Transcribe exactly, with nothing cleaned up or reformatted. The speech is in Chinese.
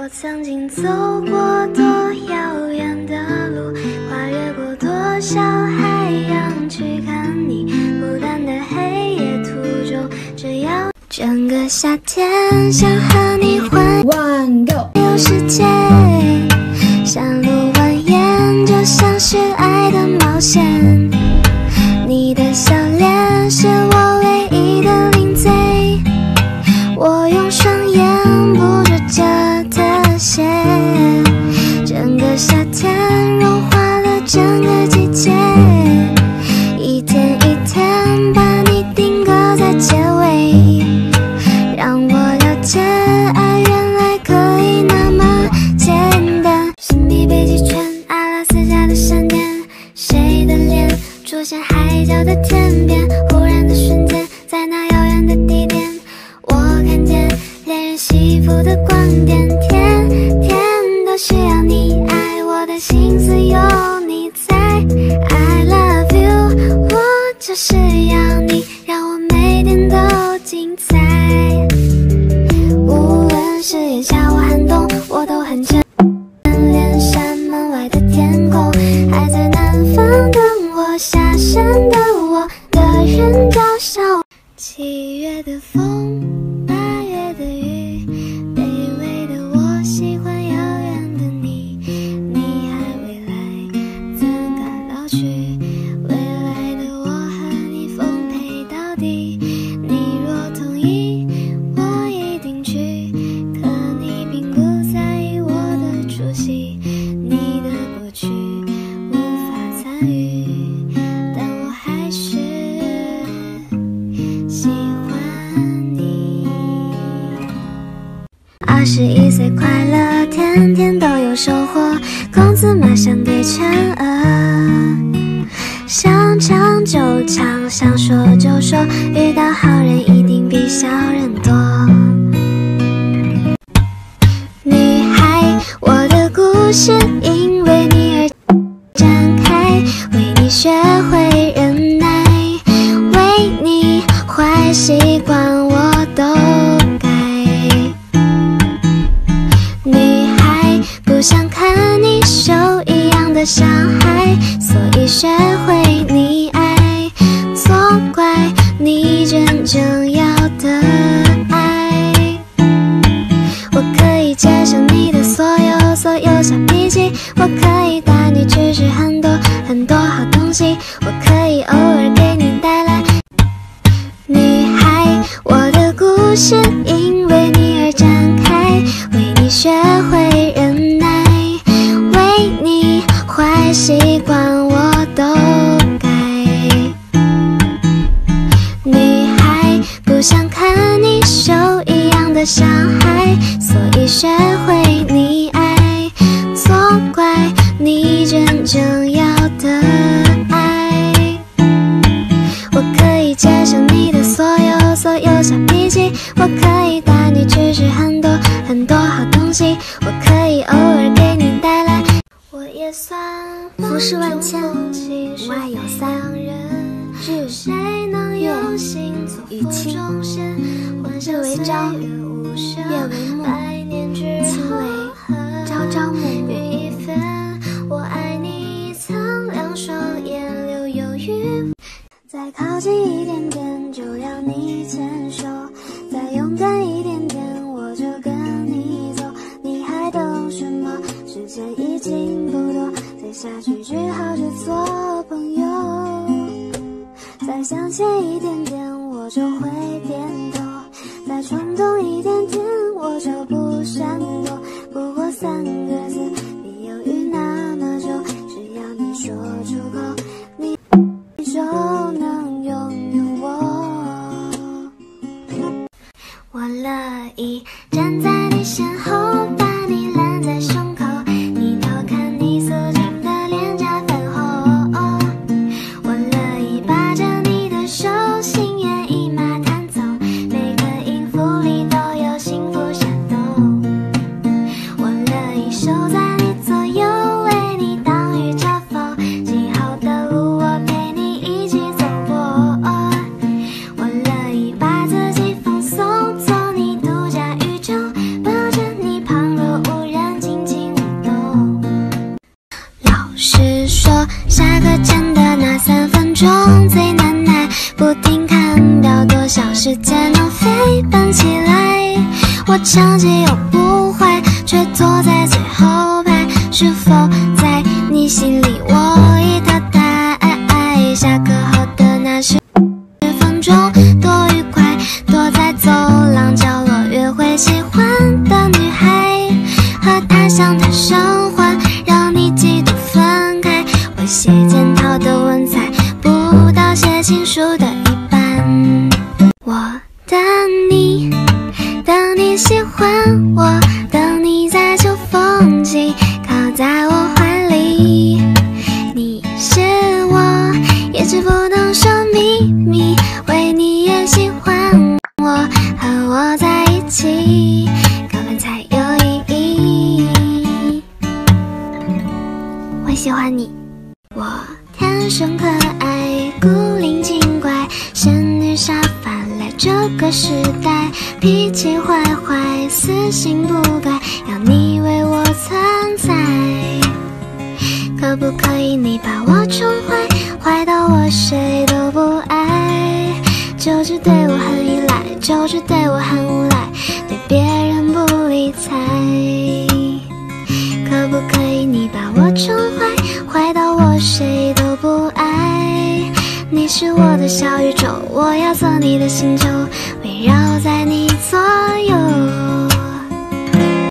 我曾经走过多遥远的路，跨越过多少海洋去看你，孤单的黑夜途中，只要整个夏天想和你环游世界，山路蜿蜒就像是爱的冒险，你的笑脸是我唯一的零嘴，我用双眼捕捉着的血，整个夏天融化了整个季节，一天一天把你定格在结尾，让我了解爱原来可以那么简单。神秘北极圈，阿拉斯加的闪电，谁的脸出现海角的天边，忽然的瞬间，在那遥远的地点，我看见恋人幸福的光点，天天都需要你爱，我的心思有你在。 I love you， 我就是要你，让我每天都精彩，无论是炎夏或寒冬，我都很眷恋山门外的天空，还在南方等我，下山的我的人嘲笑我。七月的风，八月的雨，卑微的我喜欢遥远的你，你还未来，怎敢老去？未来的我和你奉陪到底，你若同意，我一定去，可你并不在意我的出席，你的过去无法参与，但我还是喜欢你。二十一岁快乐，天天都有收获，工资马上给全额，想唱就唱，想说就说，遇到好人一定比小人多。女孩，我的故事因为你而展开，为你学会忍耐，为你坏习惯我都改。女孩，不想看你受一样的伤害，所以学会你爱，错怪你真正要的爱。我可以接受你的所有所有小脾气，我可以带你去吃很多很多好东西，我可以偶尔给你带来。女孩，我的故事因为你而展开，为你学会忍耐，为你坏习惯我都改。女孩，不想看你受一样的伤害，所以学会你爱，错怪你真正要的爱。我可以接受你的所有所有小脾气，我可以带你去吃很多很多好东西，我可以偶尔给你带来。我也算浮世万千，无爱有三，日、月、与卿。日为朝，月为暮，卿为朝朝暮暮。 我爱你苍凉双眼留有余，再靠近一点点就让你牵手，再勇敢一点点我就跟你走，你还等什么？时间已经不多，再下去只好只做朋友，再向前一点点我就会点头，再冲动一点点我就不闪躲，不过三个字，你犹豫那么久，只要你说出口，你就能拥有我。我乐意站在你身后，把你揽在胸口，你偷看你素净的脸颊粉红，我乐意把着你的手，心猿意马弹奏，每个音符里都有幸福闪动，我乐意守在你左右，为你挡雨遮风，今后的路我陪你一起走过，我乐意把自己放松，做你独家宇宙，抱着你旁若我成绩又不坏，却坐在最后排。是否在你心里我已淘汰？下课后的那十分钟多愉快，躲在走廊角落约会喜欢的女孩，和她相谈甚欢，让你嫉妒分开。我写检讨的文采不到写情书的一半。我等你，等你喜欢我，等你在秋风起靠在我怀里。你是我一直不能说秘密，为你也喜欢我，和我在一起，告白才有意义。我喜欢你，我天生可爱，古灵精怪，仙女下凡来这个时代，脾气坏坏，死性不改，要你为我存在。可不可以你把我宠坏，坏到我谁都不爱，就只对我很依赖，就只对我很无赖，对别人不理睬。可不可以你把我宠坏，坏到我谁都不爱，你是我的小宇宙，我要做你的星球，围绕在你左右。